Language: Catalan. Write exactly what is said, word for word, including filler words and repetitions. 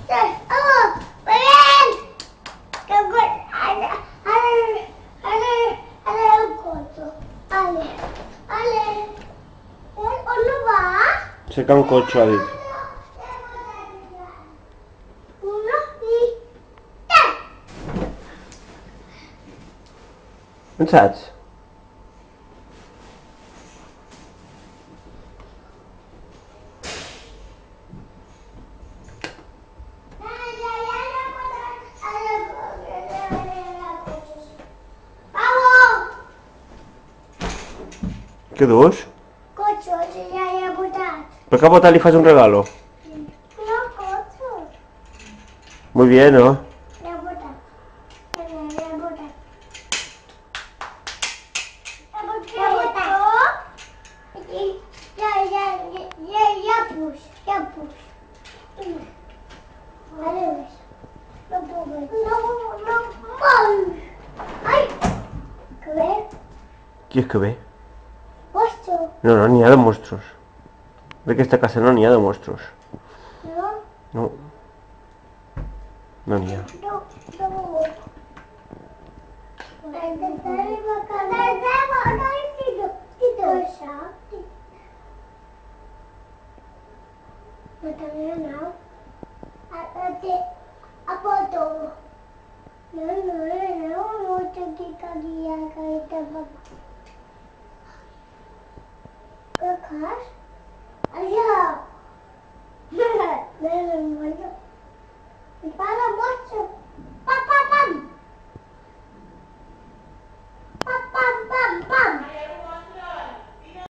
Oh, Belen! Dapat ada ada ada ada cocho. Ale, ale. On va? Cerca un cotxe, ha dit. Uno i tres. En saps? Què dius? Cochos, ja hi ha votat. Per què a votar li fas un regalo? No, cochos. Muy bien, ¿no? Ja ha votat. Ja ha votat. Ja ha votat. Ja, ja, ja, ja pus, ja pus. Vale, ves. No puc veure. No, no, molt. Ai, que bé. Qui és que ve? Vostre. No, no, n'hi ha de monstros. D'aquesta casa no n'hi ha de monstros. No? No. No n'hi ha. No, no vull. No també anau. A poto. No, no, no, no te quitaría carita papá. ¿Qué cas? Allá.